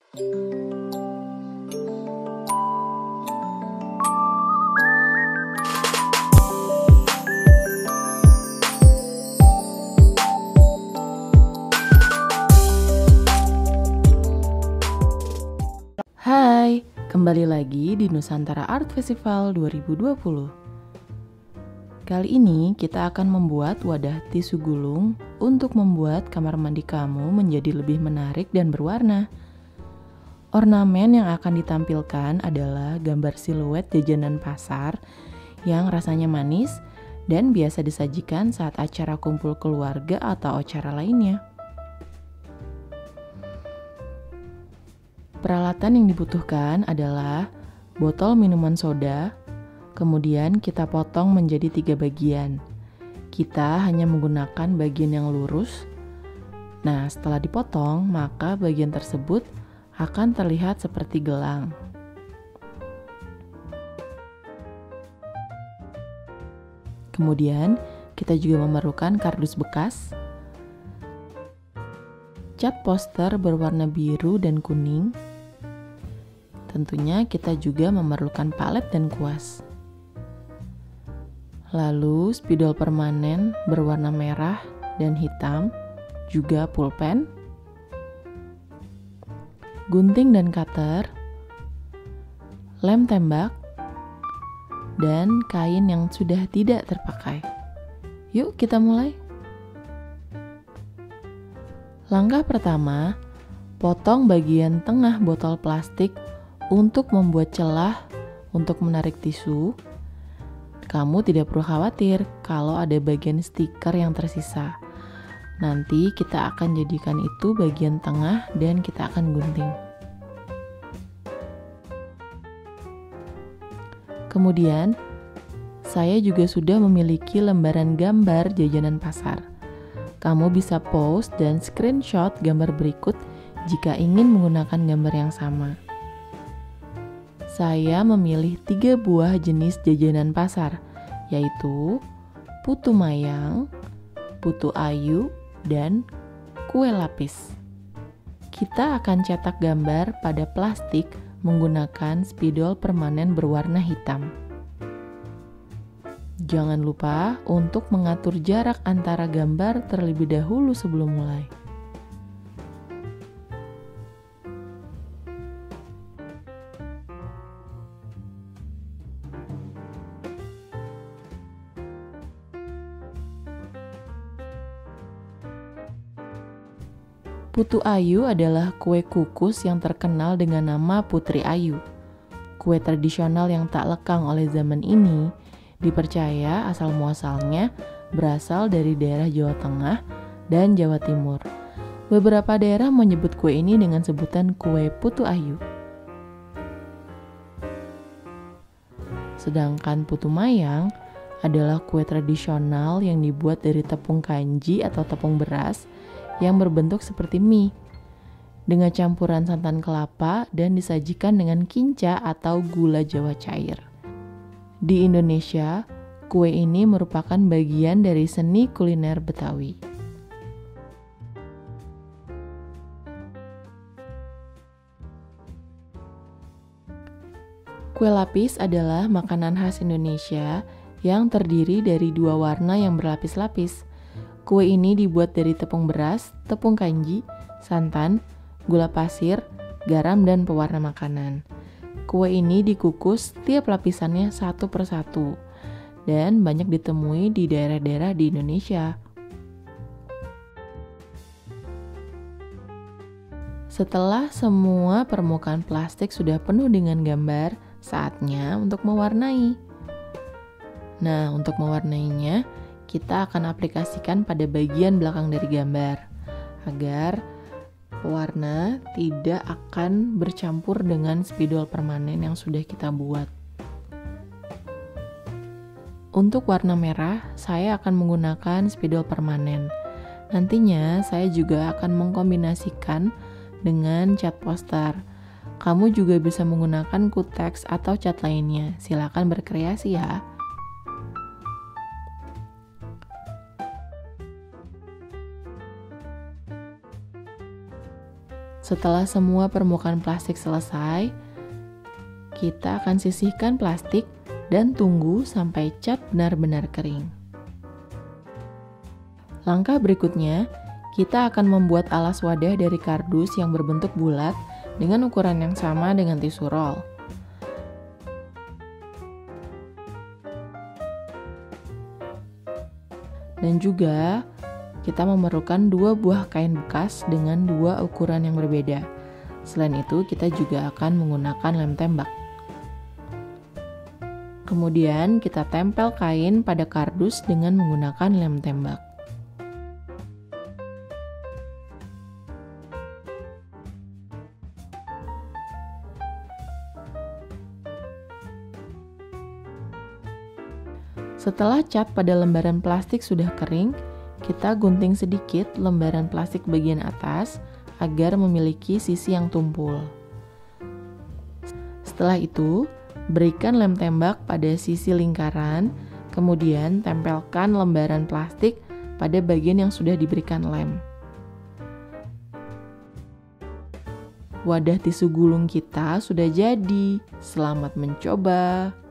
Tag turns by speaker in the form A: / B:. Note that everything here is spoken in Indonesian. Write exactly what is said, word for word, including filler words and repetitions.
A: Hai, kembali lagi di Nusantara Art Festival dua ribu dua puluh. Kali ini kita akan membuat wadah tisu gulung untuk membuat kamar mandi kamu menjadi lebih menarik dan berwarna. Ornamen yang akan ditampilkan adalah gambar siluet jajanan pasar yang rasanya manis dan biasa disajikan saat acara kumpul keluarga atau acara lainnya. Peralatan yang dibutuhkan adalah botol minuman soda, kemudian kita potong menjadi tiga bagian. Kita hanya menggunakan bagian yang lurus. Nah, setelah dipotong, maka bagian tersebut akan terlihat seperti gelang. Kemudian, kita juga memerlukan kardus bekas, cat poster berwarna biru dan kuning. Tentunya kita juga memerlukan palet dan kuas. Lalu spidol permanen berwarna merah dan hitam, juga pulpen, gunting dan cutter, lem tembak, dan kain yang sudah tidak terpakai. Yuk kita mulai. Langkah pertama, potong bagian tengah botol plastik untuk membuat celah untuk menarik tisu. Kamu tidak perlu khawatir kalau ada bagian stiker yang tersisa. Nanti kita akan jadikan itu bagian tengah dan kita akan gunting. Kemudian, saya juga sudah memiliki lembaran gambar jajanan pasar. Kamu bisa post dan screenshot gambar berikut jika ingin menggunakan gambar yang sama. Saya memilih tiga buah jenis jajanan pasar, yaitu putu mayang, putu ayu, dan kue lapis. Kita akan cetak gambar pada plastik menggunakan spidol permanen berwarna hitam. Jangan lupa untuk mengatur jarak antara gambar terlebih dahulu sebelum mulai. Putu Ayu adalah kue kukus yang terkenal dengan nama Putri Ayu. Kue tradisional yang tak lekang oleh zaman ini, dipercaya asal-muasalnya berasal dari daerah Jawa Tengah dan Jawa Timur. Beberapa daerah menyebut kue ini dengan sebutan kue Putu Ayu. Sedangkan putu mayang adalah kue tradisional yang dibuat dari tepung kanji atau tepung beras yang berbentuk seperti mie, dengan campuran santan kelapa dan disajikan dengan kinca atau gula Jawa cair. Di Indonesia, kue ini merupakan bagian dari seni kuliner Betawi. Kue lapis adalah makanan khas Indonesia yang terdiri dari dua warna yang berlapis-lapis. Kue ini dibuat dari tepung beras, tepung kanji, santan, gula pasir, garam, dan pewarna makanan. Kue ini dikukus tiap lapisannya satu persatu dan banyak ditemui di daerah-daerah di Indonesia. Setelah semua permukaan plastik sudah penuh dengan gambar, saatnya untuk mewarnai. Nah, untuk mewarnainya, kita akan aplikasikan pada bagian belakang dari gambar agar warna tidak akan bercampur dengan spidol permanen yang sudah kita buat. Untuk warna merah, saya akan menggunakan spidol permanen. Nantinya saya juga akan mengkombinasikan dengan cat poster. Kamu juga bisa menggunakan kutex atau cat lainnya. Silakan berkreasi ya. Setelah semua permukaan plastik selesai, kita akan sisihkan plastik dan tunggu sampai cat benar-benar kering. Langkah berikutnya, kita akan membuat alas wadah dari kardus yang berbentuk bulat dengan ukuran yang sama dengan tisu roll. Dan juga kita memerlukan dua buah kain bekas dengan dua ukuran yang berbeda. Selain itu, kita juga akan menggunakan lem tembak. Kemudian kita tempel kain pada kardus dengan menggunakan lem tembak. Setelah cat pada lembaran plastik sudah kering, kita gunting sedikit lembaran plastik bagian atas agar memiliki sisi yang tumpul. Setelah itu, berikan lem tembak pada sisi lingkaran, kemudian tempelkan lembaran plastik pada bagian yang sudah diberikan lem. Wadah tisu gulung kita sudah jadi. Selamat mencoba!